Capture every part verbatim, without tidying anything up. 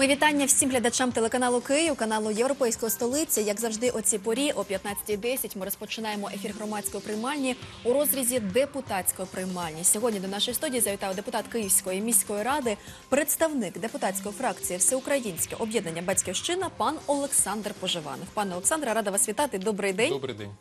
Мої вітання всім глядачам телеканалу Київ, каналу Європейської столиці. Як завжди, о цій порі, о п'ятнадцятій десять, ми розпочинаємо ефір громадської приймальні у розрізі депутатської приймальні. Сьогодні до нашої студії завітав депутат Київської міської ради, представник депутатської фракції Всеукраїнське об'єднання «Батьківщина» пан Олександр Поживанов. Пане Олександре, рада вас вітати. Добрий день. Добрий день.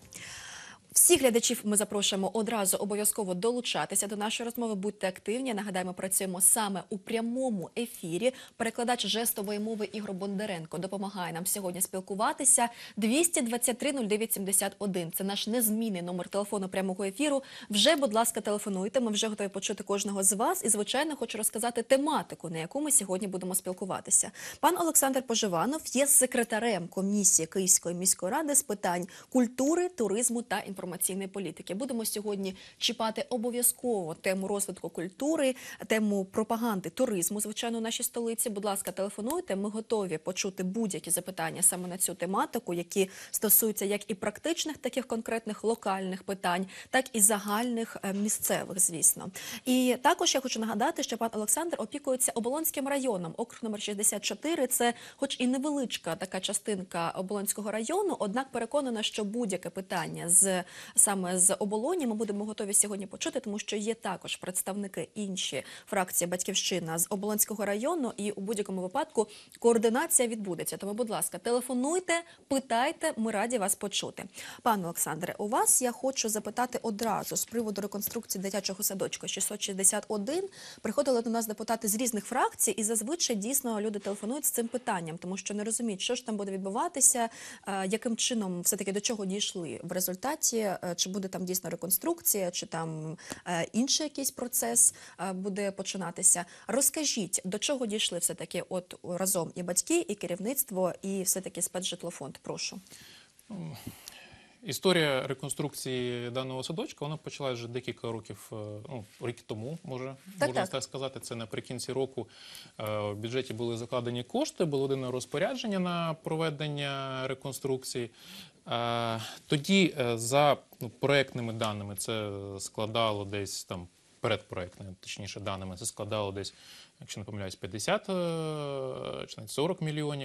Всіх глядачів ми запрошуємо одразу обов'язково долучатися до нашої розмови. Будьте активні. Нагадаємо, працюємо саме у прямому ефірі. Перекладач жестової мови Ігор Бондаренко допомагає нам сьогодні спілкуватися. двісті двадцять три нуль дев'ять сімдесят один. Це наш незмінний номер телефону прямого ефіру. Вже, будь ласка, телефонуйте. Ми вже готові почути кожного з вас. І, звичайно, хочу розказати тематику, на яку ми сьогодні будемо спілкуватися. Пан Олександр Поживанов є секретарем комісії Київської міської ради з питань культури, туризму та інформації. інформаційної політики. Будемо сьогодні чіпати обов'язково тему розвитку культури, тему пропаганди, туризму, звичайно, у нашій столиці. Будь ласка, телефонуйте. Ми готові почути будь-які запитання саме на цю тематику, які стосуються як і практичних таких конкретних локальних питань, так і загальних місцевих, звісно. І також я хочу нагадати, що пан Олександр опікується Оболонським районом. Округ номер шістдесят чотири – це хоч і невеличка така частинка Оболонського району, однак переконана, що будь-яке питання з саме з Оболоні ми будемо готові сьогодні почути, тому що є також представники інші фракції «Батьківщина» з Оболонського району, і у будь-якому випадку координація відбудеться. Тому, будь ласка, телефонуйте, питайте, ми раді вас почути. Пане Олександре, у вас я хочу запитати одразу з приводу реконструкції дитячого садочку шістсот шістдесят один. Приходили до нас депутати з різних фракцій, і зазвичай дійсно люди телефонують з цим питанням, тому що не розуміють, що ж там буде відбуватися, яким чином все-таки до чого дійшли в результаті. Чи буде там дійсно реконструкція, чи там е, інший якийсь процес е, буде починатися. Розкажіть, до чого дійшли все-таки от разом і батьки, і керівництво, і все-таки спецжитлофонд? Прошу. Історія реконструкції даного садочка, вона почалася вже декілька років, ну, рік тому, може, так, можна так. так сказати. Це наприкінці року в бюджеті були закладені кошти, було дане розпорядження на проведення реконструкції. Тоді за ну, проєктними даними це складало десь, там, передпроєктними, точніше даними, це складало десь, якщо не помиляюсь, п'ятдесят чи навіть сорок мільйонів.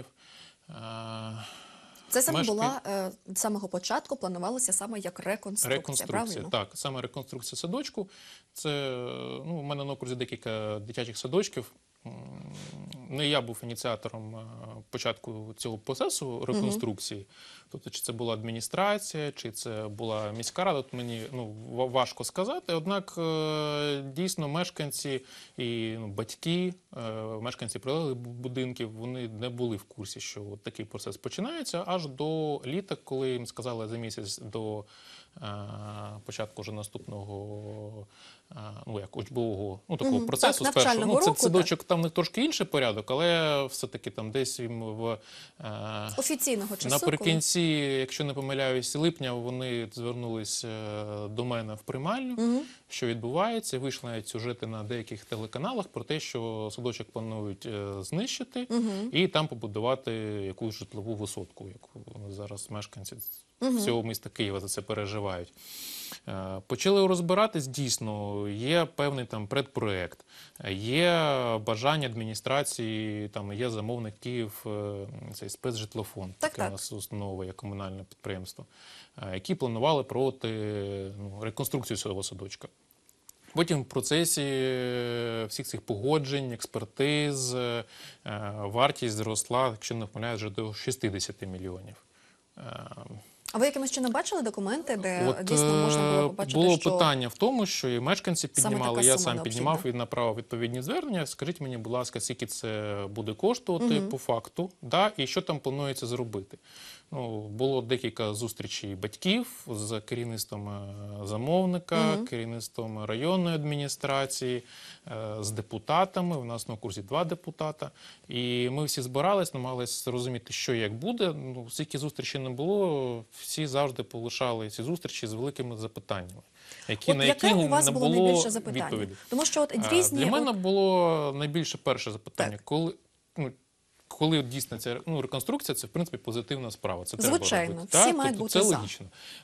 Це саме Мешки... була, е, з самого початку планувалося саме як реконструкція, реконструкція правильно? Так, саме реконструкція садочку. Це, ну, у мене на окрузі декілька дитячих садочків. Не я був ініціатором початку цього процесу реконструкції. Угу. Тобто, чи це була адміністрація, чи це була міська рада, тут мені ну, важко сказати. Однак, дійсно, мешканці і ну, батьки, мешканці прилеглих будинків, вони не були в курсі, що такий процес починається, аж до літа, коли їм сказали за місяць до початку вже наступного, ну, як учбового, ну, такого mm-hmm. процесу так, спершу. Ну, це садочок, так. там не трошки інший порядок, але все-таки там десь їм в офіційного часу, наприкінці, коли... якщо не помиляюсь, липня, вони звернулись до мене в приймальню, mm-hmm. що відбувається. Вийшли навіть сюжети на деяких телеканалах про те, що садочок планують знищити mm-hmm. і там побудувати якусь житлову висотку, яку зараз мешканці Угу. всього міста Києва за це переживають. Почали розбиратись, дійсно, є певний там предпроект, є бажання адміністрації, там є замовник Київ, цей спецжитлофонд, так, таке у нас установа, як комунальне підприємство, які планували проводити ну, реконструкцію цього садочка. Потім в процесі всіх цих погоджень, експертиз, вартість зросла, якщо не помиляюсь, вже до шістдесят мільйонів. А ви якимось чином бачили документи, де От, дійсно можна було побачити, було що... питання в тому, що і мешканці піднімали, я сам необхідна. піднімав і направив відповідні звернення. Скажіть мені, будь ласка, скільки це буде коштувати угу. по факту, да, і що там планується зробити. Ну, було декілька зустрічей батьків з керівництвом замовника, угу. керівництвом районної адміністрації, з депутатами. У нас на окрузі два депутата. І ми всі збирались, намагалися зрозуміти, що і як буде. Ну, скільки зустрічей не було, всі завжди полишали ці зустрічі з великими запитаннями. Які, от на яке які у вас не було було найбільше запитання? Відповіді. Тому що от різні... Для мене от... було найбільше перше запитання. Так. Коли, ну, коли дійсно ця ну, реконструкція, це в принципі позитивна справа. Це звичайно, треба робити. всі так? мають тобто, бути це за. логічно.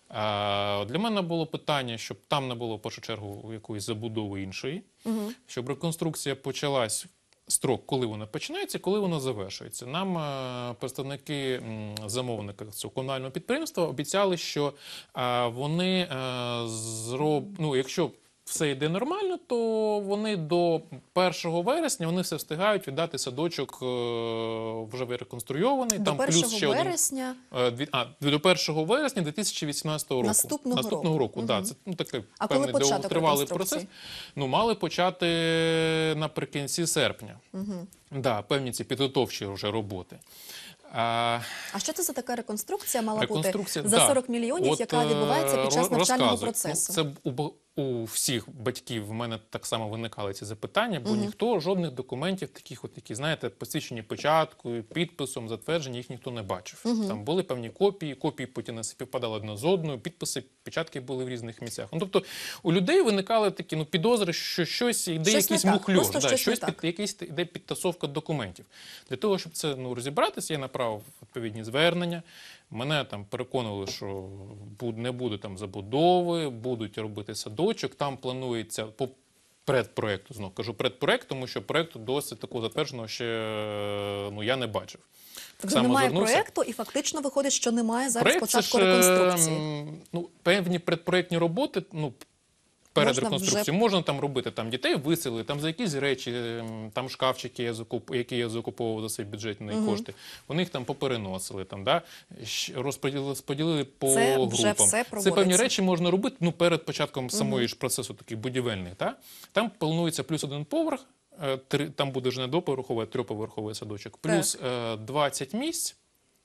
А, для мене було питання, щоб там не було в першу чергу якоїсь забудови іншої, угу. щоб реконструкція почалась строк, коли воно починається, коли воно завершується. Нам е, представники м, замовника цього комунального підприємства обіцяли, що е, вони е, зроб... ну, якщо все йде нормально, то вони до першого вересня вони все встигають віддати садочок е, вже реконструйований. До Там плюс першого ще один, вересня е, дві- а, до першого вересня дві тисячі вісімнадцятого року. Наступного Наступного року, року. да, Мгм. це ну, такий А коли певний початок довготривалий реконструкції? процес. Ну, мали почати наприкінці серпня. Угу. Да, певні ці підготовчі вже роботи. А, А що це за така реконструкція мала реконструкція, бути за да. сорок мільйонів, От, яка е, відбувається під час ро- навчального розказую. процесу? Ну, це у, б- у всіх батьків в мене так само виникали ці запитання, бо ніхто жодних документів таких, от, які, знаєте, посвідчені початкою, підписом, затверджені, їх ніхто не бачив. Там були певні копії, копії потім не співпадали одна з одною, підписи, печатки були в різних місцях. Ну, тобто у людей виникали такі ну, підозри, що щось йде Щось не якийсь так, мухльош, просто да, щось не щось так. під, якийсь йде підтасовка документів. Для того, щоб це ну, розібратися, я направив відповідні звернення. Мене там переконували, що буд- не буде там забудови, будуть робити садочок. Там планується по предпроекту, знов кажу предпроект, тому що проекту досить такого затвердженого ще ну, я не бачив. Так Тобто немає проєкту, і фактично виходить, що немає зараз Проект це початку ж, е, реконструкції. м, ну, певні предпроектні роботи, ну, перед Можна реконструкцією вже- можна там робити, там дітей виселили, там за якісь речі, ем, там шкафчики, я закуп, які я закуповував за свої бюджетні кошти, вони їх там попереносили, там, да, щ- розподілили, розподілили по Це групам. вже все Це проводиться. певні речі можна робити ну, перед початком самої ж процесу таких будівельних. Да? Там планується плюс один поверх, е, три, там буде вже не двоповерховий, а трьохповерховий садочок, плюс е, двадцять місць.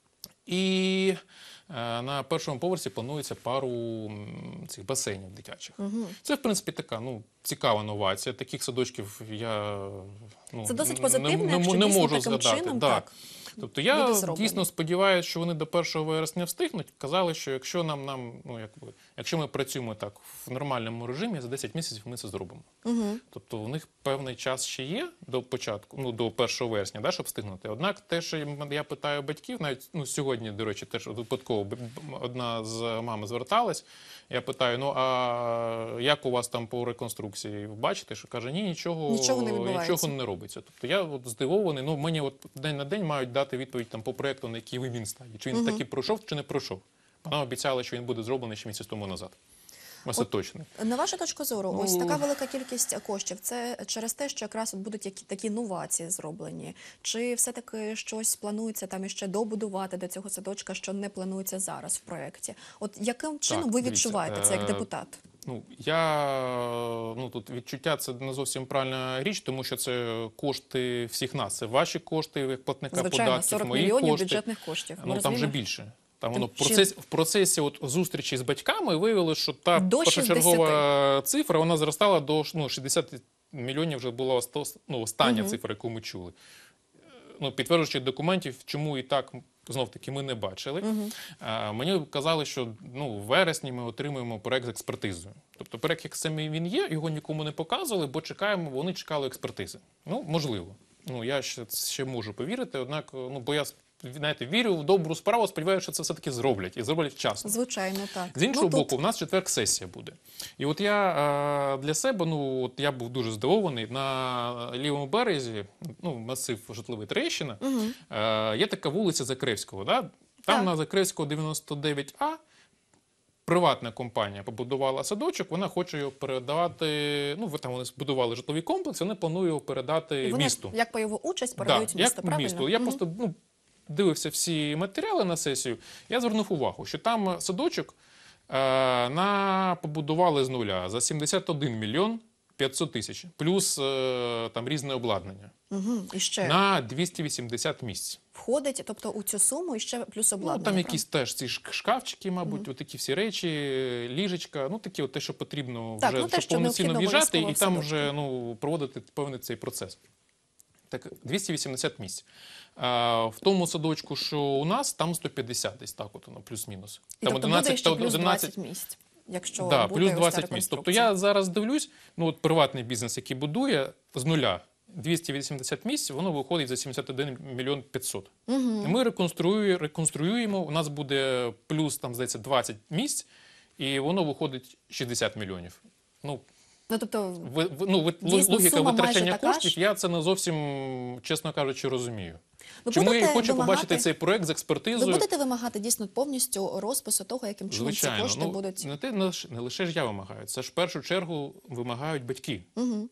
І е, на першому поверсі планується пару м, цих басейнів дитячих. Це, в принципі, така ну, цікава новація. Таких садочків я ну, Це досить не- позитивно, не, якщо не дійсно можу таким згадати. чином, Да. так, Тобто я буде зроблено. дійсно сподіваюся, що вони до першого вересня встигнуть. Казали, що якщо нам, нам ну, якби, якщо ми працюємо так в нормальному режимі, за десять місяців ми це зробимо. Угу. Тобто у них певний час ще є до початку, ну до першого вересня, да, щоб встигнути. Однак те, що я питаю батьків, навіть ну сьогодні, до речі, теж випадково б- б- одна з мам зверталась. Я питаю: ну а як у вас там по реконструкції? Бачите, що каже, ні, нічого, Нічого не відбувається. нічого не робиться. Тобто я от здивований. Ну мені от день на день мають дати відповідь там по проекту, на який він стадії. Чи він таки пройшов, чи не пройшов. Вона обіцяла, що він буде зроблений ще місяць тому назад. Остаточний. На вашу точку зору, Ну, ось така велика кількість коштів, це через те, що якраз от будуть які такі новації зроблені? Чи все-таки щось планується там іще добудувати до цього садочка, що не планується зараз в проєкті? От яким чином ви дивіться, відчуваєте це як е, депутат? Ну, я, ну, тут відчуття – це не зовсім правильна річ, тому що це кошти всіх нас. Це ваші кошти, як платника Звичайно, податків, сорок мої мільйонів кошти. бюджетних коштів. Ми Ну, там розуміємо? вже більше. Там Тим воно в чи- процесі, в процесі от зустрічі з батьками виявилося, що та До першочергова цифра, вона зростала до ну, шістдесят мільйонів, вже була оста- ну, остання Мгм. цифра, яку ми чули. Ну, підтверджуючих документів, чому і так, знов-таки, ми не бачили. А, мені казали, що ну, в вересні ми отримуємо проект з експертизою. Тобто проект, як саме він є, його нікому не показували, бо чекаємо, вони чекали експертизи. Ну, можливо. Ну, я ще, ще можу повірити, однак, ну, бо я, знаєте, вірю в добру справу, сподіваюся, що це все-таки зроблять, і зроблять вчасно. Звичайно, так. З іншого Ну, тут боку, в нас четверг сесія буде. І от я е, для себе, ну, от я був дуже здивований, на лівому березі, ну, масив житловий Троєщина, е, є така вулиця Закревського. Да? Там Так. на Закревського дев'яносто дев'ять А приватна компанія побудувала садочок, вона хоче його передавати, ну, там вони збудували житловий комплекс, вони планують його передати і вони місту. як пайову участь передають Да, місто, як правильно? місто. Я Мгм. просто ну, дивився всі матеріали на сесію, я звернув увагу, що там садочок е, на, побудували з нуля за сімдесят один мільйон п'ятсот тисяч, плюс е, там різне обладнання, Угу. І ще на двісті вісімдесят місць. входить, тобто у цю суму і ще плюс Ну, обладнання. там правда? якісь теж ці шк- шкафчики, мабуть, отакі всі речі, ліжечка, ну такі от те, що потрібно Так, вже, ну, те, щоб що повноцінно необхідно в'їжджати і обов'язково там в вже ну, проводити певний цей процес. Так, двісті вісімдесят місць. А, в тому садочку, що у нас, там сто п'ятдесят десь, так от воно, плюс-мінус. І Там тобто буде ще та плюс одинадцять двадцять місць, якщо Да, буде плюс ось ця двадцять місць. Тобто реконструкція. я зараз дивлюсь, ну от приватний бізнес, який будує з нуля двісті вісімдесят місць, воно виходить за сімдесят один мільйон п'ятсот. Угу. Ми реконструюємо, реконструюємо, у нас буде плюс, там, здається, двадцять місць, і воно виходить шістдесят мільйонів. Ну, Ну, тобто, Ви, ви- ну, ви- дійсно, логіка сума майже витрачання така коштів, ж? я це не зовсім, чесно кажучи, розумію. Ви Чому я і будете хочу вимагати- побачити цей проект з ви експертизою? будете вимагати дійсно повністю розпису того, яким чином ці Звичайно, кошти ну, будуть? не, те, не, лише, не лише ж я вимагаю, це ж в першу чергу вимагають батьки. Угу.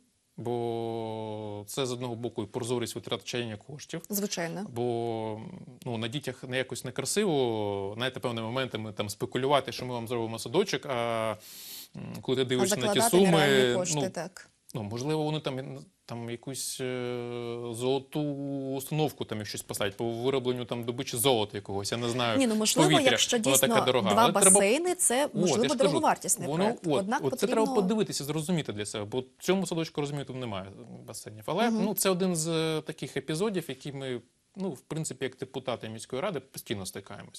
Бо це з одного боку і прозорість витрачання коштів. Звичайно. Бо ну, на дітях не якось некрасиво, знаєте, певними моментами там спекулювати, що ми вам зробимо садочок, а м, коли ти А дивишся на ті закладати суми, нереальні кошти, ну, так. ну, можливо, вони там, там якусь е, золоту установку там їх щось поставить по виробленню там добичі золота якогось, я не знаю. Ні, ну з можливо, повітря. якщо Вона дійсно така дорога. два Але треба- басейни, це От, я можливо ж кажу, дороговартісний воно- проект. От, Однак от це потрібно... треба подивитися, зрозуміти для себе, бо в цьому садочку, розумієте, немає басейнів. Але Мгм. ну, це один з е, таких епізодів, які ми, ну, в принципі, як депутати міської ради постійно стикаємось.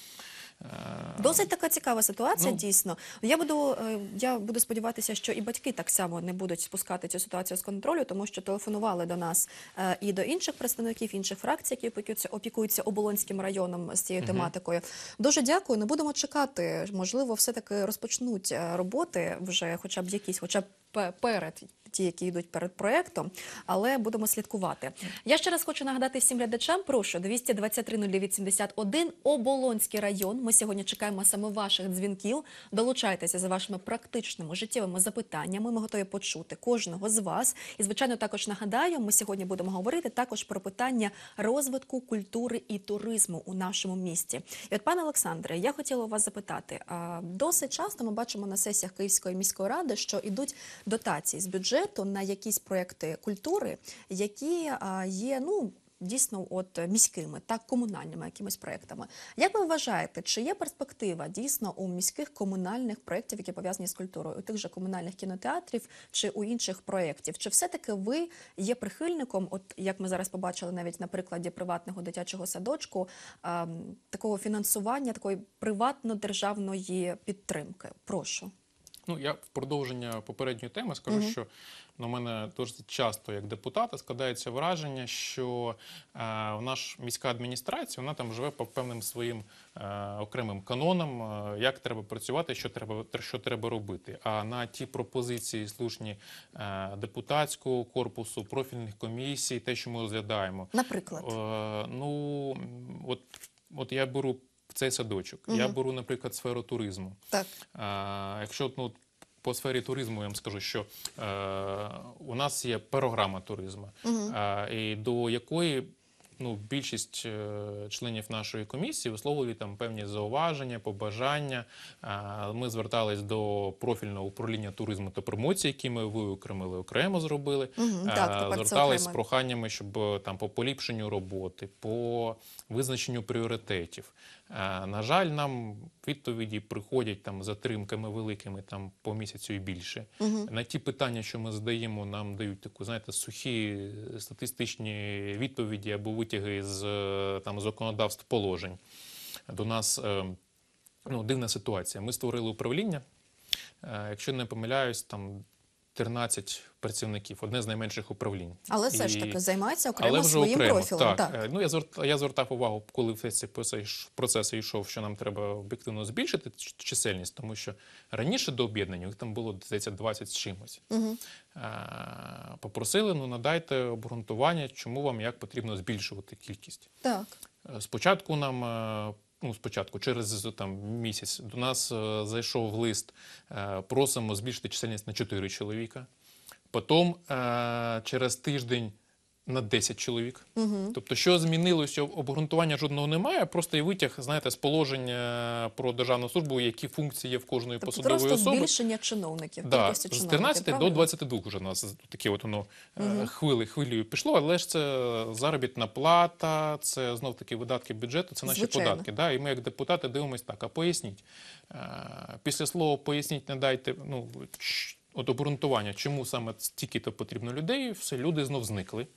Е, Досить така цікава ситуація, Ну. дійсно. Я буду, е, я буду сподіватися, що і батьки так само не будуть спускати цю ситуацію з контролю, тому що телефонували до нас е, і до інших представників інших фракцій, які опікуються, опікуються Оболонським районом з цією Мгм. тематикою. Дуже дякую. Не будемо чекати. Можливо, все-таки розпочнуть е, роботи вже хоча б якісь, хоча б пе- перед ті, які йдуть перед проєктом, але будемо слідкувати. Я ще раз хочу нагадати всім глядачам, прошу, двісті двадцять три нуль дев'ять сімдесят один, Оболонський район. Ми сьогодні чекаємо саме ваших дзвінків. Долучайтеся за вашими практичними життєвими запитаннями. Ми готові почути кожного з вас. І, звичайно, також нагадаю, ми сьогодні будемо говорити також про питання розвитку культури і туризму у нашому місті. І от, пане Олександре, я хотіла у вас запитати. а, Досить часто ми бачимо на сесіях Київської міської ради, що йдуть дотації з бюджету на якісь проекти культури, які а, є, ну, дійсно от міськими та комунальними якимись проектами. Як ви вважаєте, чи є перспектива дійсно у міських комунальних проєктів, які пов'язані з культурою, у тих же комунальних кінотеатрів чи у інших проєктів? Чи все-таки ви є прихильником, от як ми зараз побачили навіть на прикладі приватного дитячого садочку, а, такого фінансування, такої приватно-державної підтримки? Прошу. Ну, я в продовження попередньої теми скажу, Мгм. що на мене досить часто, як депутата, складається враження, що е, наша міська адміністрація, вона там живе по певним своїм е, окремим канонам, е, як треба працювати, що треба, що треба робити. А на ті пропозиції слушні е, депутатського корпусу, профільних комісій, те, що ми розглядаємо, Наприклад. Е, ну, м, от, от я беру цей садочок, я Мгм. беру, наприклад, сферу туризму. Так. А, якщо ну, по сфері туризму я вам скажу, що е, у нас є програма туризму, Мгм. е, і до якої ну, більшість е, членів нашої комісії висловлювали там певні зауваження, побажання. Е, ми звертались до профільного управління туризму та промоції, які ми виокремили, окремо зробили. Мгм. Е, Так, тепер це звертались з окремо. проханнями, щоб е, там по поліпшенню роботи, по визначенню пріоритетів. Е, На жаль, нам відповіді приходять там з затримками великими там по місяцю і більше. Мгм. На ті питання, що ми задаємо, нам дають таку, знаєте, сухі статистичні відповіді або витяги з е, там законодавств положень. До нас е, ну, дивна ситуація. Ми створили управління. Е, Якщо не помиляюсь, там тринадцять працівників, одне з найменших управлінь. Але все ж І- таки займається окремо але вже своїм окремо, профілем. так. Так. Е, Ну, я, звер... я звертав увагу, коли весь цей процес, процес йшов, що нам треба об'єктивно збільшити ч- чисельність, тому що раніше до об'єднання їх там було, здається, двадцять з чимось. Угу. Е, Попросили, ну, надайте обґрунтування, чому вам як потрібно збільшувати кількість. Так. Е, Спочатку нам, е, ну, спочатку, через там, місяць до нас е, зайшов лист, е, просимо збільшити чисельність на чотири чоловіка. Потім е, через тиждень на десять чоловік. Угу. Тобто, що змінилося, обґрунтування жодного немає, просто і витяг, знаєте, з положення про державну службу, які функції є в кожної Тобто посадової просто особи. збільшення чиновників, Да, кількості з чиновників, тринадцяти до правильно? двадцяти двох вже у нас таке от воно е, Мгм. хвили, хвилею пішло, але ж це заробітна плата, це знов таки видатки бюджету, це наші Звичайно. податки. Да? І ми як депутати дивимося так, а поясніть. Е, Після слова поясніть, не дайте, ну, ч- от обґрунтування, чому саме стільки-то потрібно людей, все, люди знов зникли.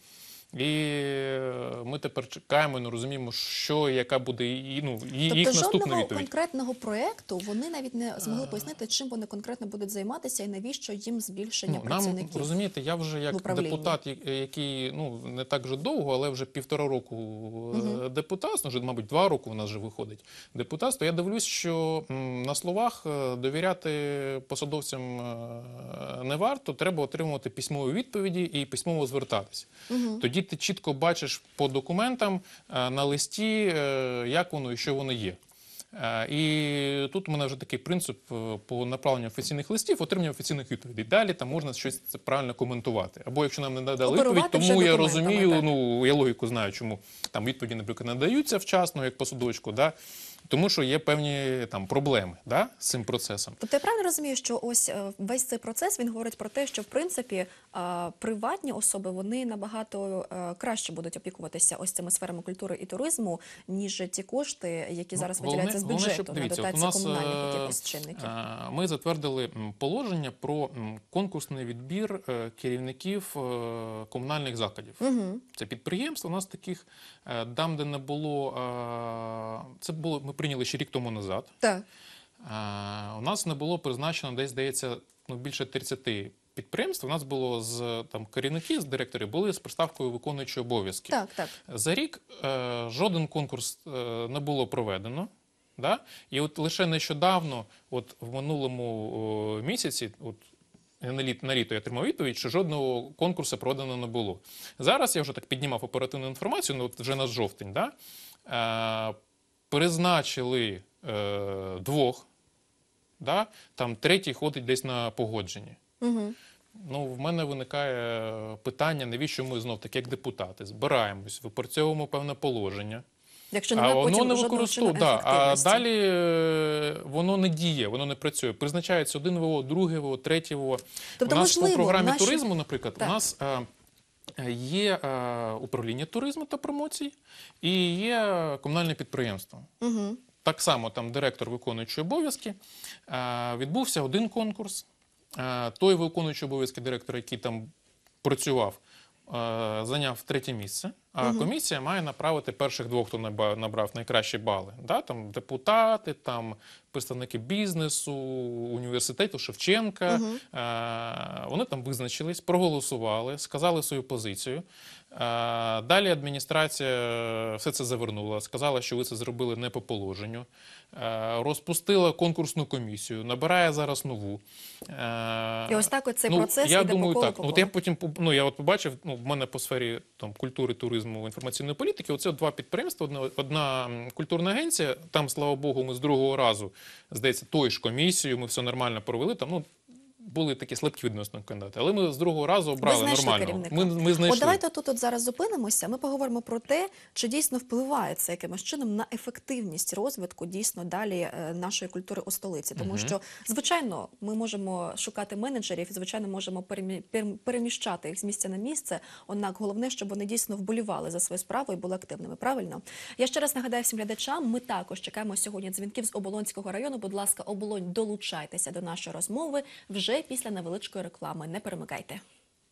І е, ми тепер чекаємо і не розуміємо, що і яка буде і, ну, і- їх Тобто наступна жодного відповідь. конкретного проєкту вони навіть не змогли пояснити, чим вони конкретно будуть займатися і навіщо їм збільшення Ну, нам, працівників. розумієте, я вже в як управлінні. депутат, я- який ну не так вже довго, але вже півтора року е, депутат, ну вже, мабуть, два роки у нас вже виходить депутатство. Я дивлюсь, що м, на словах е, довіряти посадовцям е, не варто, треба отримувати письмові відповіді і письмово звертатися. Тоді ти чітко бачиш по документам е, на листі, е, як воно і що воно є. Е, І тут у мене вже такий принцип е, по направленню офіційних листів, отримання офіційних відповідей. Далі там можна щось це правильно коментувати. Або якщо нам не надали Оперувати відповідь, вже тому я документами, розумію, так. ну я логіку знаю, чому там відповіді, наприклад, не даються вчасно, як по судочку, да? Тому що є певні там проблеми, да, з цим процесом. Тобто я правильно розумію, що ось е, весь цей процес, він говорить про те, що в принципі е, приватні особи, вони набагато е, краще будуть опікуватися ось цими сферами культури і туризму, ніж ті кошти, які Ну, зараз головне- виділяються з головне, бюджету щоб, на дивіться, от у дотації нас, комунальних е, якихось чинників. е, Ми затвердили м, положення про м, конкурсний відбір е, керівників е, комунальних закладів. Угу. Це підприємства. У нас таких е, там, де не було, е, це було, ми прийняли ще рік тому назад. Так. Е, У нас не було призначено десь, здається, ну, більше тридцяти підприємств. У нас було з там керівники, з директорів були з приставкою виконуючі обов'язки. Так, так. За рік е, жоден конкурс е, не було проведено. Да? І от лише нещодавно, от в минулому о, місяці, от на літо, на літо я отримав відповідь, що жодного конкурсу проведено не було. Зараз я вже так піднімав оперативну інформацію, ну от вже на жовтень, да? е, призначили е, двох, да? Там третій ходить десь на погодженні. Угу. Ну, в мене виникає питання, навіщо ми знов-таки, як депутати, збираємось, випрацьовуємо певне положення, Якщо а немає воно потім не жодного чину використовує. Да, а ефективності. далі е, воно не діє, воно не працює. Призначається один В О, другий В О, третій В О. Тобто, у нас можливо, по програмі наші- туризму, наприклад, Так. у нас е, є е, управління туризму та промоцій і є комунальне підприємство. Угу. Так само там директор виконуючий обов'язки. Е, Відбувся один конкурс. Е, Той виконуючий обов'язки директора, який там працював, е, зайняв третє місце. А комісія має направити перших двох, хто наба- набрав найкращі бали. Да? Там депутати, там представники бізнесу, університету Шевченка. Е, Вони там визначились, проголосували, сказали свою позицію. Е, Далі адміністрація все це завернула, сказала, що ви це зробили не по положенню. Е, Розпустила конкурсну комісію, набирає зараз нову. Е, І ось так от цей ну, процес я іде думаю, по колу, так. по От колу. я потім поб- ну, я от побачив, ну, в мене по сфері там, культури, туризму, інформаційної політики, оце два підприємства, одна, одна м, культурна агенція, там, слава Богу, ми з другого разу, здається, тою ж комісією, ми все нормально провели, там, ну, були такі слабкі відносно кандидати, але ми з другого разу обрали знайшли нормально. керівника. Ми, ми знайшли. От давайте тут от зараз зупинимося. Ми поговоримо про те, чи дійсно впливає це якимось чином на ефективність розвитку дійсно далі е, нашої культури у столиці. Тому Мгм. що, звичайно, ми можемо шукати менеджерів і, звичайно, можемо перемі- пер- переміщати їх з місця на місце. Однак головне, щоб вони дійсно вболівали за свою справу і були активними. Правильно? Я ще раз нагадаю всім глядачам, ми також чекаємо сьогодні дзвінків з Оболонського району. Будь ласка, Оболонь, долучайтеся до нашої розмови вже після невеличкої реклами. Не перемикайте.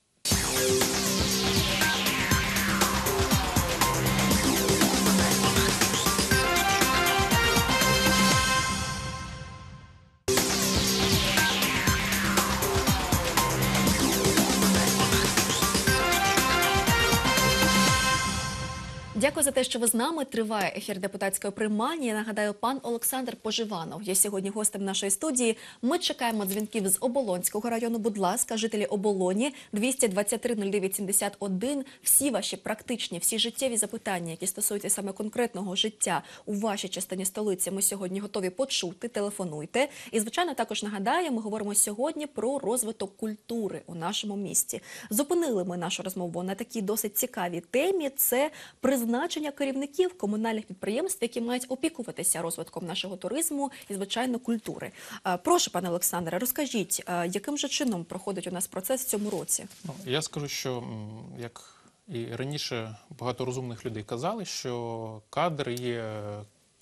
Дякую за те, що ви з нами. Триває ефір депутатської приймальні. Я нагадаю, пан Олександр Поживанов є сьогодні гостем нашої студії. Ми чекаємо дзвінків з Оболонського району. Будь ласка, жителі Оболоні, двісті двадцять три нуль дев'ять сімдесят один. Всі ваші практичні, всі життєві запитання, які стосуються саме конкретного життя у вашій частині столиці, ми сьогодні готові почути. Телефонуйте. І, звичайно, також нагадаю, ми говоримо сьогодні про розвиток культури у нашому місті. Зупинили ми нашу розмову на такій досить цікавій темі. Це призначення керівників комунальних підприємств, які мають опікуватися розвитком нашого туризму і, звичайно, культури. А, Прошу, пане Олександре, розкажіть, а, яким же чином проходить у нас процес в цьому році? Ну, я скажу, що м, як і раніше багато розумних людей казали, що кадр є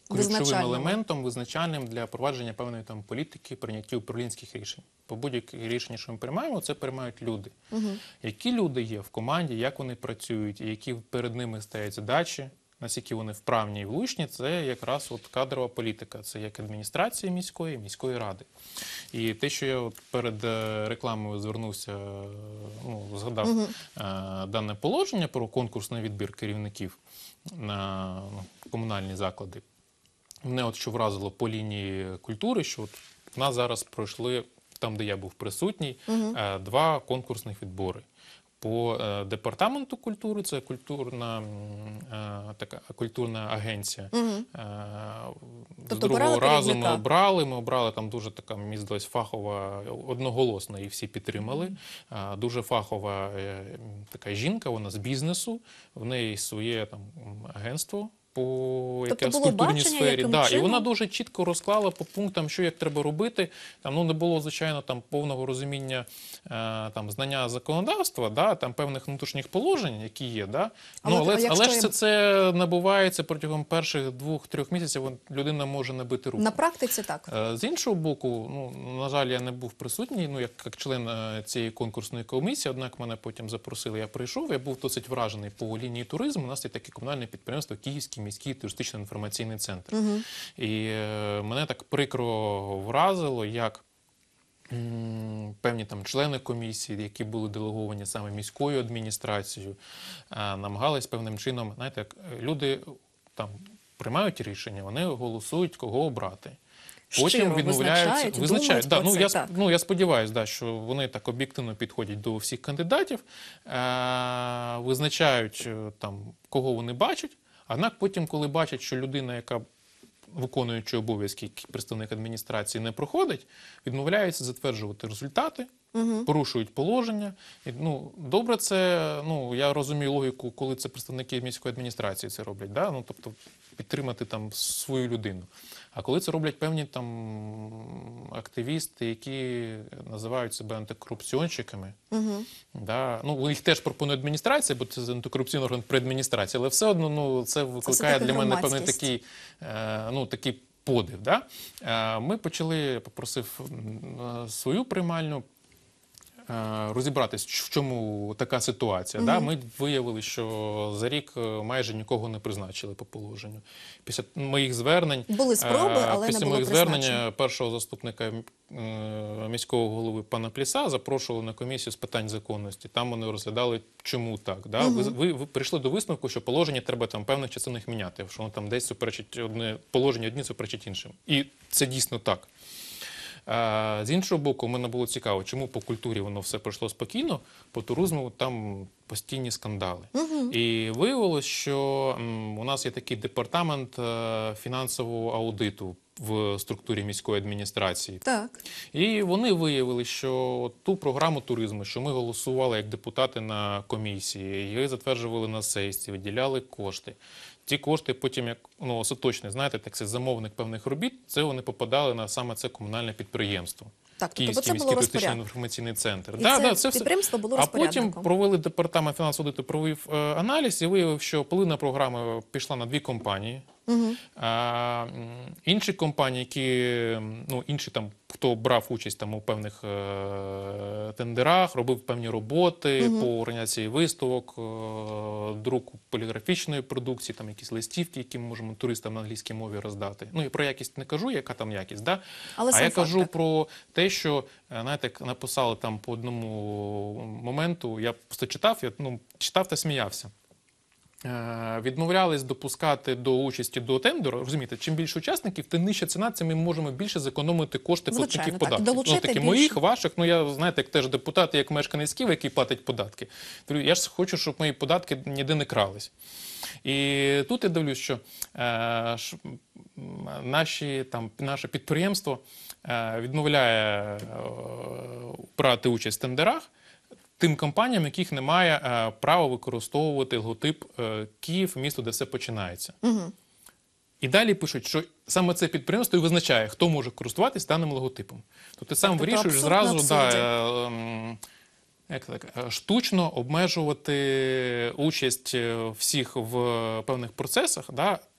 ключовим Визначальними. елементом, визначальним для провадження певної там політики, прийняття управлінських рішень. Бо будь-які рішення, що ми приймаємо, це приймають люди. Угу. Які люди є в команді, як вони працюють, і які перед ними стоять задачі, наскільки вони вправні і влучні, це якраз от кадрова політика. Це як адміністрації міської, міської ради. І те, що я от перед е, рекламою звернувся, е, ну, згадав Угу. е, дане положення про конкурсний відбір керівників на ну, комунальні заклади, мене от що вразило по лінії культури, що от в нас зараз пройшли, там, де я був присутній, Угу. е, два конкурсних відбори. По е, департаменту культури, це культурна, м, е, така культурна агенція. Угу. Е, Тобто з другого обирали разу ми керівника? обрали, ми обрали там дуже така, мені здалось, фахова, одноголосно її всі підтримали. Е, дуже фахова е, така жінка, вона з бізнесу, в неї своє там агентство по Тобто яке в було культурній бачення, сфері. яким Да, і чином? вона дуже чітко розклала по пунктам, що як треба робити. Там, ну, не було, звичайно, там повного розуміння е, там, знання законодавства, да, там певних внутрішніх положень, які є. Да? Але Ну, от, але, а якщо але ж я- це, це набувається протягом перших двох-трьох місяців, вон- людина може набити руку. На практиці так. Е, З іншого боку, ну, на жаль, я не був присутній, ну, як, як член е, цієї конкурсної комісії, однак мене потім запросили, я прийшов, я був досить вражений по лінії туризму. У нас є таке комунальне підприємство Київський міський туристично-інформаційний центр. Угу. І е, мене так прикро вразило, як м, певні там члени комісії, які були делеговані саме міською адміністрацією, е, намагались певним чином, знаєте, як е, люди там приймають рішення, вони голосують, кого обрати. Щиро визначають, визначають. думають Да, про ну, це, я, так. сп- ну, я сподіваюся, да, що вони так об'єктивно підходять до всіх кандидатів, е- визначають е, там, кого вони бачать, однак потім, коли бачать, що людина, яка виконуючи обов'язки як представник адміністрації, не проходить, відмовляються затверджувати результати, Угу. порушують положення. І, ну, добре, це, ну, я розумію логіку, коли це представники міської адміністрації це роблять, да? Ну, тобто підтримати там свою людину. А коли це роблять певні там активісти, які називають себе антикорупціонщиками, Угу. да? Ну, їх теж пропонує адміністрація, бо це антикорупційний орган при адміністрації, але все одно, ну, це викликає все-таки для мене певний громадськість. такий, е, ну, такий подив. Да? Е, Ми почали, я попросив м, свою приймальню е, розібратись, в чому така ситуація. Да? Ми виявили, що за рік е, майже нікого не призначили по положенню. Після моїх звернень, Були спроби, е, але не після було моїх призначень. звернень першого заступника е, міського голови пана Пліса запрошували на комісію з питань законності. Там вони розглядали, чому так. Да? Ви, ви, ви прийшли до висновку, що положення треба там в певних частинах міняти, що воно там десь суперечить одне положення, одні суперечить іншим. І це дійсно так. А, з іншого боку, мене було цікаво, чому по культурі воно все пройшло спокійно, по туризму там постійні скандали. Угу. І виявилось, що м, у нас є такий департамент е, фінансового аудиту в структурі міської адміністрації. Так. І вони виявили, що ту програму туризму, що ми голосували як депутати на комісії, її затверджували на сесії, виділяли кошти. Ті кошти потім, як ну, остаточний, знаєте, так це замовник певних робіт, це вони попадали на саме це комунальне підприємство. Так, тобто Київський це було міський розпорядок. туристично-інформаційний центр. І Да, це да, це все. підприємство було А потім розпорядником. провели департамент фінансового аудиту, провів е, аналіз і виявив, що половина програми пішла на дві компанії. Угу. А, м, інші компанії, які, м, ну, інші там, хто брав участь там у певних е, тендерах, робив певні роботи Мгм. по організації виставок, е, друку поліграфічної продукції, там якісь листівки, які ми можемо туристам на англійській мові роздати. Ну і про якість не кажу, яка там якість, да? Але а сам я факт, кажу так. про те, що, е, знаєте, як написали там по одному моменту, я просто читав, я ну, читав та сміявся. Е, Відмовлялись допускати до участі до тендеру. Розумієте, чим більше учасників, тим нижча ціна, це ми можемо більше зекономити кошти Звичайно, платників так. податків. Долучити Ну, таки більше. моїх, ваших, ну я, знаєте, як теж депутат, як мешканець Києва, який платить податки. Говорю, я ж хочу, щоб мої податки ніде не крались. І тут я дивлюсь, що е, ш, м, наші, там, наше підприємство е, відмовляє е, брати участь в тендерах тим компаніям, яких немає е, права використовувати логотип е, Київ, місто, де все починається. Угу. І далі пишуть, що саме це підприємство і визначає, хто може користуватись даним логотипом. Тобто ти сам Тобто вирішуєш абсурд на зразу да, абсурді. е, ем, як так, е, штучно обмежувати участь е, всіх в певних процесах, да,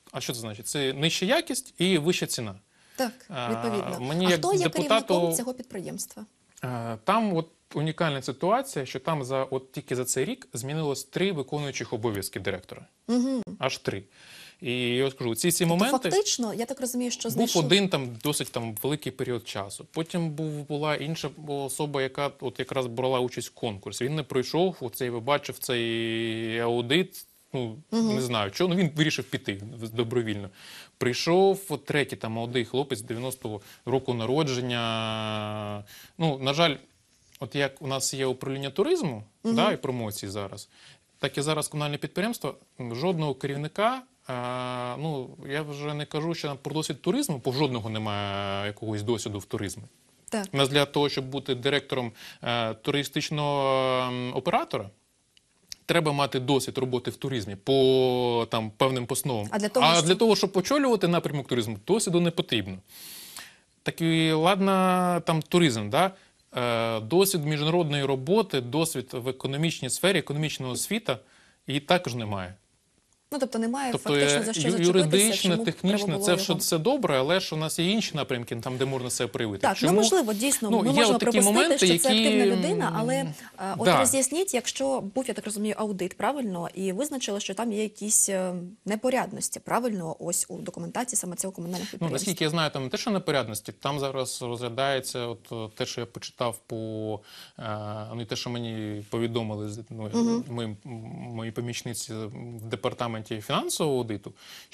А що це значить? Це нижча якість і вища ціна. Так, А, відповідно. мені а як хто є депутату- керівником цього підприємства? Е, Там от унікальна ситуація, що там за от тільки за цей рік змінилось три виконуючих обов'язки директора. Угу. Аж три. І я скажу, ці всі Тобто, моменти фактично, я так розумію, що був знайшов... один там досить там великий період часу. Потім був була інша особа, яка от якраз брала участь в конкурсі. Він не пройшов оцей, ви бачив цей аудит. Ну, Угу. не знаю, чого, ну він вирішив піти добровільно. Прийшов от третій там молодий хлопець дев'яностого року народження. Ну, на жаль, от як у нас є управління туризму, Угу. да, і промоції зараз, так і зараз комунальне підприємство, жодного керівника, а, ну, я вже не кажу, що про досвід туризму, бо жодного немає якогось досвіду в туризмі. Так. У нас для того, щоб бути директором е, туристичного ем, оператора, треба мати досвід роботи в туризмі по там, певним основам. А для того, а щоб- для того, щоб очолювати напрямок туризму, досвіду не потрібно. Так і ладно, там туризм, да? Е, досвід міжнародної роботи, досвід в економічній сфері, економічного освіта, її також немає. Ну, тобто немає Тобто фактично е, за що ю- зачепитися, юридично, чому технічно треба було це його... все, все добре, але ж у нас є інші напрямки, там, де можна себе проявити. Так, Чому? ну можливо, дійсно, Ну, ми є можемо от такі припустити, моменти, що це які, активна людина, м, але е, от да. роз'ясніть, якщо був, я так розумію, аудит, правильно, і визначили, що там є якісь е, непорядності, правильно, ось у документації саме цього комунального Ну, підприємства. наскільки я знаю, там не те, що непорядності, там зараз розглядається от е, те, що я почитав по е, ну, і те, що мені повідомили з- ну, Мгм. мої, мої помічниці в департаменті фінансового аудиту,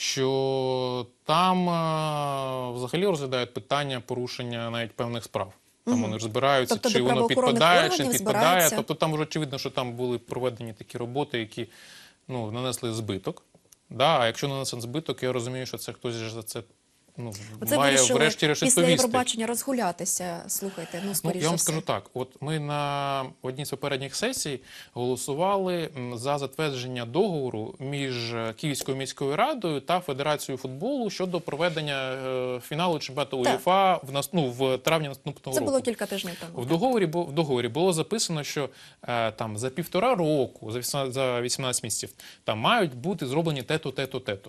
що там е, взагалі розглядають питання порушення навіть певних справ. Там Мгм. вони ж збираються, Тобто чи до воно правоохоронних підпадає, чи не органів підпадає. збираються. Тобто там вже очевидно, що там були проведені такі роботи, які ну, нанесли збиток. Да, а якщо нанесен збиток, я розумію, що це хтось же за це ну, Оце має вирішили врешті-решт після відповісти. Євробачення розгулятися, слухайте, ну, Ну, скоріш я вам за скажу все. так, от ми на одній з попередніх сесій голосували м, за затвердження договору між е, Київською міською радою та Федерацією футболу щодо проведення е, фіналу чемпіонату Так. УЄФА в, нас, ну, в травні наступного Це року. було кілька тижнів тому. В договорі, бу- в договорі було записано, що е, там за півтора року, за вісімнадцять, за вісімнадцять місяців, там мають бути зроблені те-то, те-то, те-то.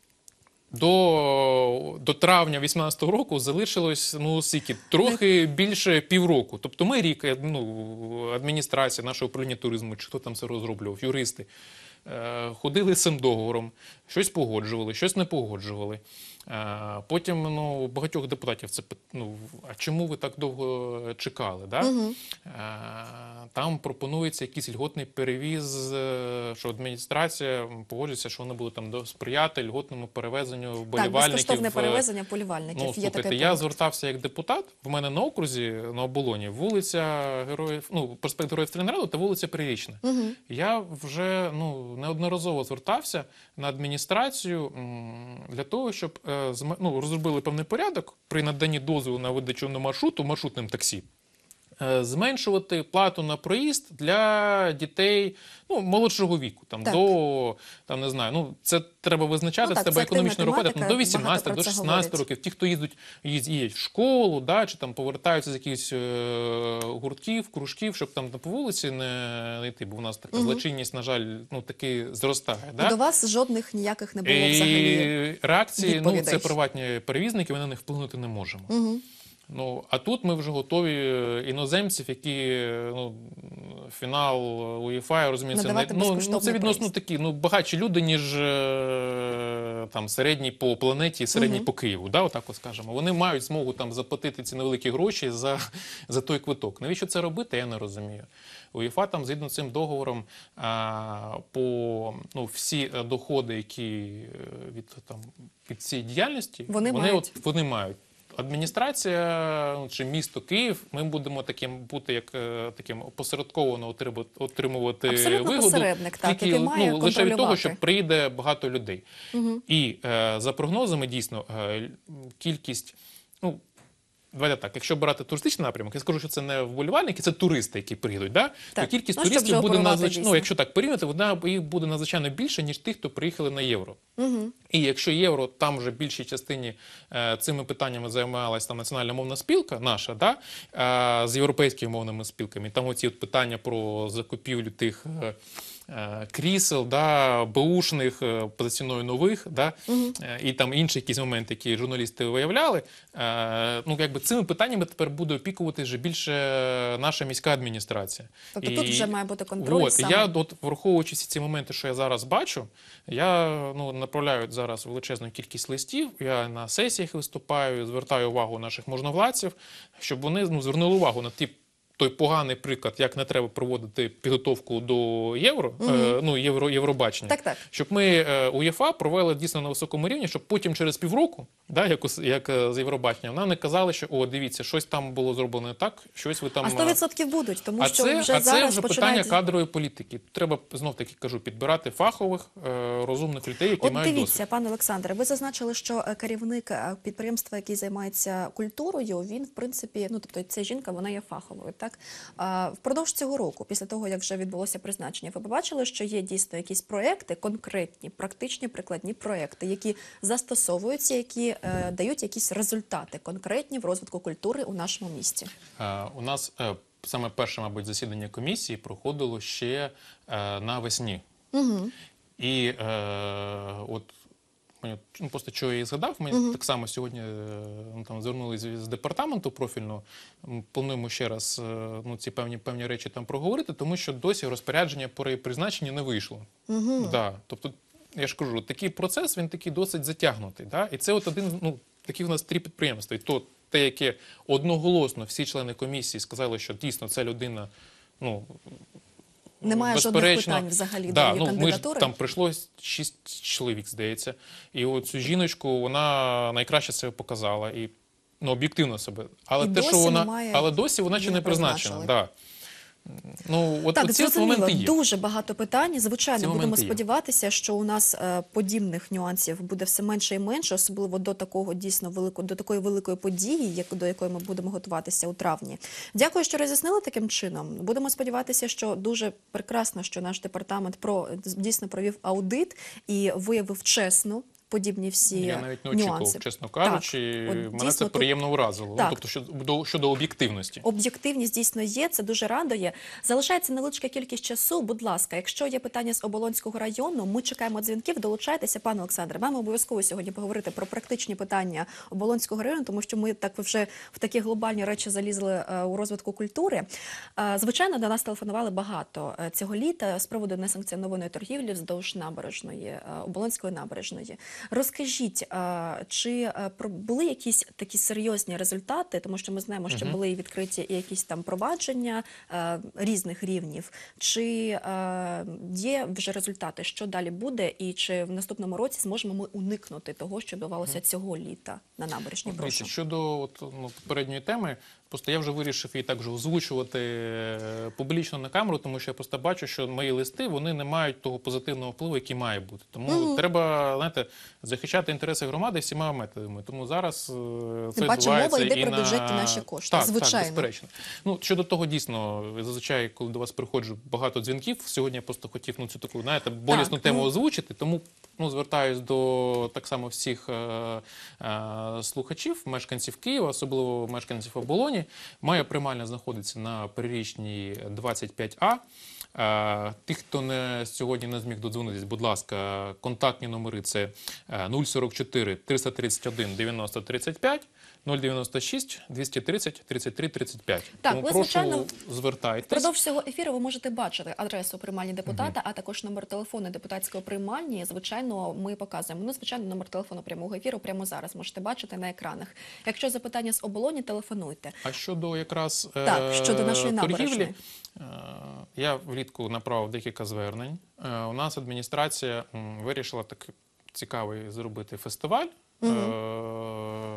До, до травня вісімнадцятого року залишилось ну, скільки, трохи більше півроку. Тобто ми рік, е, ну, адміністрація, наше управління туризму, чи хто там це розроблював, юристи, е, ходили з цим договором, щось погоджували, щось не погоджували. Е, Потім ну, багатьох депутатів це пит- ну, а чому ви так довго чекали? Да? Мгм. Е, Там пропонується якийсь льготний перевіз, е, що адміністрація погоджується, що вони будуть там до- сприяти льготному перевезенню Так, вболівальників. безкоштовне е, перевезення полівальників. Ну, Є слухайте, такий я пункт. звертався як депутат. В мене на окрузі, на оболоні, вулиця Героїв, ну, проспект Героїв Тренералу та вулиця Прирічна. Мгм. Я вже ну, неодноразово звертався на адміністрацію м, для того, щоб е, зме- ну, розробили певний порядок при наданні дозволу на видачу на маршруту маршрутним таксі. е, Зменшувати плату на проїзд для дітей ну, молодшого віку, там, Так. до, там, не знаю, ну, це треба визначати, Ну, це так, треба це активна економічно робити, тематика, ну, до багато вісімнадцяти, про до це шістнадцяти говорять. років. Ті, хто їздять, їздять в школу, да, чи там повертаються з якихось е, гуртків, кружків, щоб там по вулиці не, не йти, бо в нас така Мгм. злочинність, на жаль, ну, таки зростає. І Да? до вас жодних ніяких не було взагалі. І реакції, ну, відповідей. це приватні перевізники, ми на них вплинути не можемо. Угу. Ну, а тут ми вже готові е, іноземців, які е, ну, фінал УЄФА, я розумію, це, не, Надавати ну, ну, безкоштовний це відносно проїзд. такі ну, багатші люди, ніж е, там, середній по планеті, середній Мгм. по Києву, да, отак от скажемо. Вони мають змогу там заплатити ці невеликі гроші за, за той квиток. Навіщо це робити, я не розумію. УЄФА там, згідно з цим договором, а, по ну, всі е, доходи, які е, від, там, від цієї діяльності, Вони вони, мають. от, вони мають. Адміністрація ну, чи місто Київ, ми будемо таким бути як е, таким опосередковано отримувати, отримувати Абсолютно вигоду, посередник, так, тільки який має ну, лише від того, контролювати. що прийде багато людей. Угу. І е, за прогнозами, дійсно, е, кількість, ну, давайте так, якщо брати туристичний напрямок, я скажу, що це не вболівальники, це туристи, які приїдуть, да? Так. То кількість Ну, щоб туристів вже буде оперувати надзвич... дійсно. ну, якщо так порівняти, вона їх буде надзвичайно більше, ніж тих, хто приїхали на євро. Угу. І якщо євро, там вже в більшій частині е, цими питаннями займалась там національна мовна спілка наша, да, е, з європейськими мовними спілками. Там оці от питання про закупівлю тих е, е, крісел, да, беушних, е, позиціоною нових, да, Мгм. е, і там інші якісь моменти, які журналісти виявляли. Е, ну, якби цими питаннями тепер буде опікувати вже більше наша міська адміністрація. Тобто І- тут вже має бути контроль От, саме. я, от, враховуючи всі ці моменти, що я зараз бачу, я ну, направляю зараз величезну кількість листів, я на сесіях виступаю, звертаю увагу наших можновладців, щоб вони ну, звернули увагу на ті той поганий приклад, як не треба проводити підготовку до євро, Мгм. е, ну, євро, Євробачення. Так, так. Щоб ми е, УЄФА провели дійсно на високому рівні, щоб потім через півроку, да, як, ус- як е, з Євробачення, нам не казали, що о, дивіться, щось там було зроблено не так, щось ви там. А е, сто відсотків будуть, тому а що це, вже а це зараз вже починають... питання кадрової політики. Треба, знов-таки кажу, підбирати фахових, е, розумних людей, які От мають дивіться, досвід. пане Олександре, ви зазначили, що е, керівник е, підприємства, який займається культурою, він, в принципі, ну, тобто ця жінка, вона є фаховою, так? А, впродовж цього року, після того, як вже відбулося призначення, ви побачили, що є дійсно якісь проекти, конкретні, практичні, прикладні проекти, які застосовуються, які е, дають якісь результати конкретні в розвитку культури у нашому місті? Е, у нас е, саме перше, мабуть, засідання комісії проходило ще е, навесні. Угу. І е, от мені, ну, просто що я і згадав, ми Мгм. так само сьогодні е, ну, там звернулися з департаменту профільного. М, Плануємо ще раз е, ну, ці певні певні речі там проговорити, тому що досі розпорядження по призначенню не вийшло. Угу. Да. Тобто, я ж кажу, такий процес він такий досить затягнутий. Да? І це от один, ну, такі в нас три підприємства. І то те, яке одноголосно всі члени комісії сказали, що дійсно ця людина, ну, Немає жодних безперечно, питань взагалі да, до її ну, ми ж, кандидатури? там прийшло шість чоловік, здається. І оцю жіночку, вона найкраще себе показала. І, ну, об'єктивно себе. Але І те, досі що вона, немає, але досі вона її ще не не призначена. призначили. Да. Ну, от, Так, оці от зрозуміло, моменти є. дуже багато питань. Звичайно, Ці будемо моменти є. сподіватися, що у нас е, подібних нюансів буде все менше і менше, особливо до такого дійсно великого, до такої великої події, як до якої ми будемо готуватися у травні. Дякую, що роз'яснили таким чином. Будемо сподіватися, що дуже прекрасно, що наш департамент про дійсно провів аудит і виявив чесно подібні всі Я навіть не очікував, нюанси. чесно кажучи. от Мене дійсно це тут- приємно вразило. Так. Ну, тобто, щодо, щодо об'єктивності. Об'єктивність дійсно є, це дуже радує. Залишається невеличка кількість часу. Будь ласка, якщо є питання з Оболонського району, ми чекаємо дзвінків, долучайтеся, пане Олександре. Маємо обов'язково сьогодні поговорити про практичні питання Оболонського району, тому що ми так вже в такі глобальні речі залізли е, у розвитку культури. Е, Звичайно, до нас телефонували багато е, цього літа з приводу несанкціонованої торгівлі вздовж набережної, е, Оболонської набережної. Розкажіть, а, чи е, про- були якісь такі серйозні результати, тому що ми знаємо, що Мгм. були і відкриті і якісь там провадження е, різних рівнів. Чи е, є вже результати, що далі буде, і чи в наступному році зможемо ми уникнути того, що відбувалося цього літа на набережній? Дивіться, Прошу. щодо от, ну, попередньої теми, просто я вже вирішив її також озвучувати е, публічно на камеру, тому що я просто бачу, що мої листи вони не мають того позитивного впливу, який має бути. Тому Мгм. треба, знаєте, захищати інтереси громади всіма методами. Тому зараз е, це Тим паче мова відбувається йде і про на... бюджетні наші кошти, Так, звичайно. так, безперечно. Ну, щодо того, дійсно, зазвичай, коли до вас приходжу, багато дзвінків. Сьогодні я просто хотів ну, цю таку, знаєте, болісну Так, тему ну. озвучити, тому ну, звертаюсь до так само всіх е, е, слухачів, мешканців Києва, особливо мешканців Оболоні. Моя приймальня знаходиться на Прирічній двадцять п'ять А. Е, Тих, хто не сьогодні не зміг додзвонитись, будь ласка, контактні номери це е, нуль сорок чотири триста тридцять один дев'яносто тридцять п'ять, нуль дев'яносто шість двісті тридцять тридцять три тридцять п'ять. Так, Тому ви, прошу, звичайно, звертайтесь. Впродовж цього ефіру ви можете бачити адресу приймальні депутата, а також номер телефону депутатської приймальні. Звичайно, ми показуємо. Ну, звичайно, номер телефону прямого ефіру прямо зараз можете бачити на екранах. Якщо запитання з Оболоні, телефонуйте. А щодо якраз е, Так, щодо нашої торгівлі, набережної. е, я влітку направив декілька звернень. Е, У нас адміністрація м, вирішила так цікавий зробити фестиваль. Е,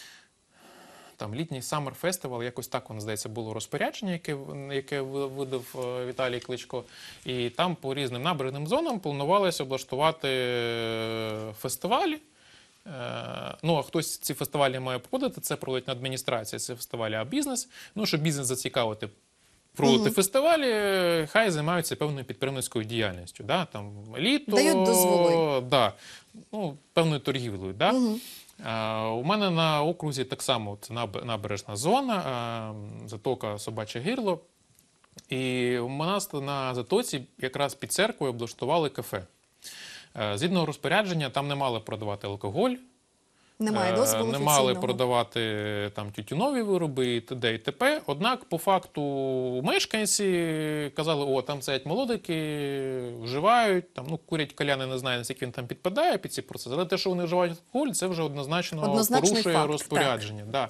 Там літній Summer Festival, якось так воно, здається, було розпорядження, яке, яке ви- видав е, Віталій Кличко. І там по різним набережним зонам планувалося облаштувати е, фестивалі. Е, Ну, а хтось ці фестивалі має проводити, це проводить не адміністрація, це фестивалі, а бізнес. Ну, щоб бізнес зацікавити проводити Мгм. фестивалі, хай займаються певною підприємницькою діяльністю. Да? Там літо, Дають дозволи. Да, ну, певною торгівлею. Да? Мгм. Е, У мене на окрузі так само це наб- набережна зона, е, затока Собаче Гирло. І у нас на Затоці якраз під церквою облаштували кафе. Е, Згідно розпорядження, там не мали продавати алкоголь, Немає дозволу не мали офіційного. продавати там тютюнові вироби і т.д. і т.п. Однак, по факту, мешканці казали, о, там сидять молодики, вживають, там, ну, курять каляни, не знаю, наскільки він там підпадає під ці процеси, але те, що вони вживають алкоголь, це вже однозначно Однозначний порушує факт, розпорядження. Да.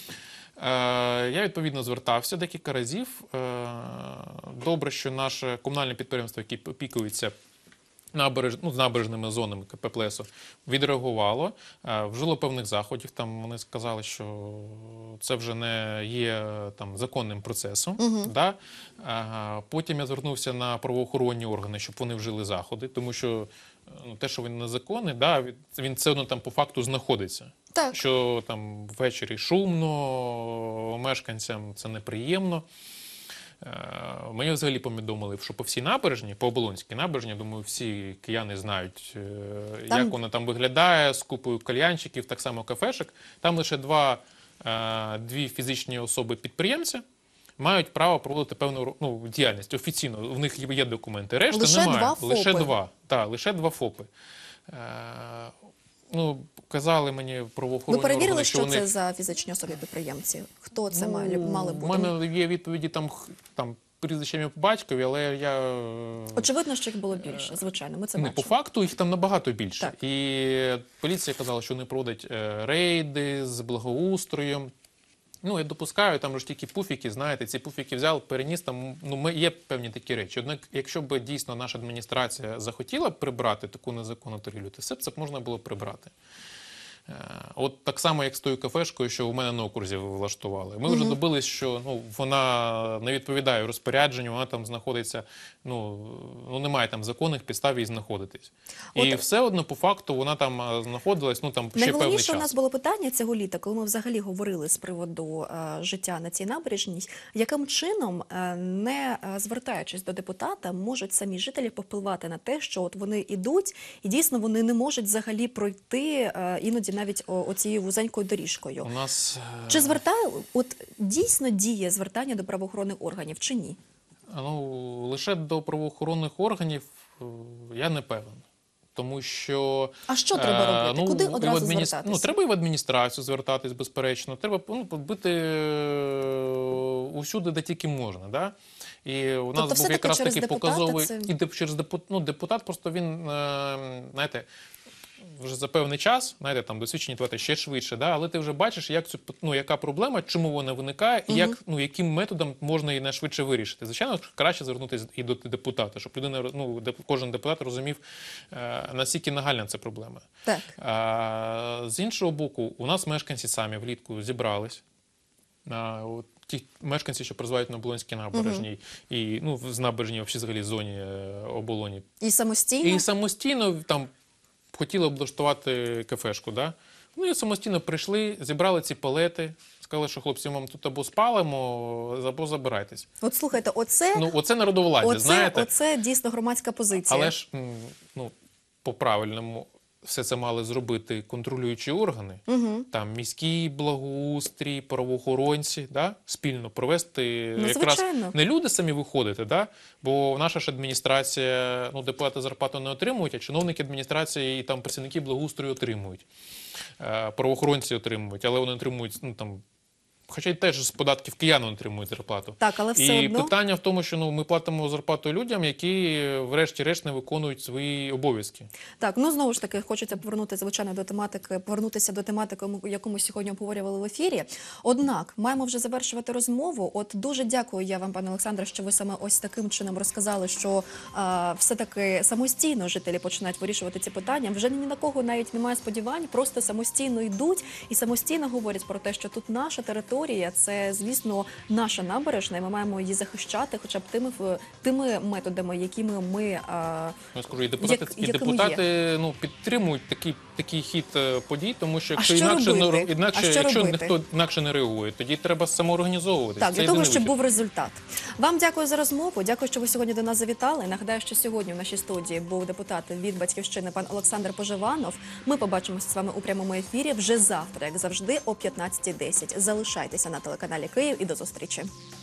Е, Я, відповідно, звертався декілька разів. Е, Добре, що наше комунальне підприємство, яке опікується набереж... ну, з набережними зонами ка пе Плесо, відреагувало, е, вжило певних заходів. Там вони сказали, що це вже не є там законним процесом. Угу. Да? Е, Потім я звернувся на правоохоронні органи, щоб вони вжили заходи, тому що ну, те, що він незаконний, да, він- він все одно там по факту знаходиться. Так. Що там ввечері шумно, мешканцям це неприємно. Е, Мені взагалі повідомили, що по всій набережні, по Оболонській набережні, думаю, всі кияни знають, е, Там- як вона там виглядає, з купою кальянчиків, так само кафешок. Там лише два, е, дві фізичні особи-підприємці мають право проводити певну ну, діяльність офіційно. У них є документи. Решта Лише немає. два ФОПи. Лише два. Так, лише два ФОПи. Е, Ну, казали мені правоохоронні Ви перевірили, органи, що вони... це за фізичні особи-підприємці? Хто це мали, Ну, мали У бути? мене є відповіді там, х- там прізвищами по батькові, але я... е, Очевидно, що їх було більше, звичайно, ми це Не, по бачимо. факту їх там набагато більше. Так. І поліція казала, що вони проводять е, рейди з благоустроєм. Ну, я допускаю, там ж тільки пуфіки, знаєте, ці пуфіки взяв, переніс, там, ну, ми, є певні такі речі. Однак, якщо б дійсно наша адміністрація захотіла б прибрати таку незаконну торгівлю, то все б це можна було прибрати. Е, От так само, як з тою кафешкою, що у мене на окрузі влаштували. Ми вже Мгм. добились, що ну, вона не відповідає розпорядженню, вона там знаходиться, ну, ну немає там законних підстав їй знаходитись. І От- все одно, по факту, вона там е, знаходилась, ну, там ще певний Найголовніше у час. нас було питання цього літа, коли ми взагалі говорили з приводу е, життя на цій набережній, яким чином, е, не е, звертаючись до депутата, можуть самі жителі повпливати на те, що от вони ідуть, і дійсно вони не можуть взагалі пройти е, іноді навіть о- оцією вузенькою доріжкою. У нас е, Чи звертає, от дійсно діє звертання до правоохоронних органів чи ні? ну, лише до правоохоронних органів е, я не певен. Тому що А що треба Е, робити? ну, Куди в одразу адміністр- звертатися? Ну, треба і в адміністрацію звертатись, безперечно. Треба ну, бити е, усюди, де тільки можна. Да? І у нас Тобто був все-таки якраз через такий депутата показовий... це- І деп- через депут... ну, депутат просто він, е, знаєте, вже за певний час, знаєте, там досвідчені депутати ще швидше, да? Але ти вже бачиш, як цю, ну, яка проблема, чому вона виникає, і як, ну, яким методом можна її найшвидше вирішити. Звичайно, краще звернутися і до депутата, щоб людина, ну, деп- кожен депутат розумів, е, наскільки нагальна ця проблема. Так. А, з іншого боку, у нас мешканці самі влітку зібрались. А, от ті мешканці, що проживають на Оболонській набережній, і ну, з набережній, взагалі, зоні е, Оболоні. І самостійно? І самостійно там хотіли облаштувати кафешку. Да? Ну і самостійно прийшли, зібрали ці палети, сказали, що хлопці, ми тут або спалимо, або забирайтесь. От слухайте, оце, Ну, оце народовладдя, оце, знаєте. оце дійсно громадська позиція. Але ж м, ну, по-правильному все це мали зробити контролюючі органи. Угу. Там міський благоустрій, правоохоронці, да? Спільно провести Ну, якраз звичайно. не люди самі виходити, да? Бо наша ж адміністрація, ну, депутати зарплату не отримують, а чиновники адміністрації і там працівники благоустрою отримують. Е, правоохоронці отримують, але вони отримують, ну, там, хоча й теж з податків кияни отримують зарплату. Так, але все І одно. питання в тому, що ну, ми платимо зарплату людям, які врешті-решт не виконують свої обов'язки. Так, ну знову ж таки, хочеться повернути, звичайно, до тематики, повернутися до тематики, яку ми сьогодні обговорювали в ефірі. Однак, маємо вже завершувати розмову. От дуже дякую я вам, пане Олександре, що ви саме ось таким чином розказали, що а, все-таки самостійно жителі починають вирішувати ці питання. Вже ні на кого навіть немає сподівань, просто самостійно йдуть і самостійно говорять про те, що тут наша територія, це, звісно, наша набережна, і ми маємо її захищати хоча б тими, тими методами, якими ми... А, Я скажу, і депутати, Як- і якими депутати ну, підтримують такий, такий хід е, подій, тому що А якщо що інакше, не, робити? ро- інакше А що якщо робити? ніхто інакше не реагує, тоді треба самоорганізовуватися. Так, для того, щоб був результат. Вам дякую за розмову. Дякую, що ви сьогодні до нас завітали. Нагадаю, що сьогодні в нашій студії був депутат від «Батьківщини» пан Олександр Поживанов. Ми побачимося з вами у прямому ефірі вже завтра, як завжди, о п'ятнадцятій десять. Залишайтеся на телеканалі Київ і до зустрічі.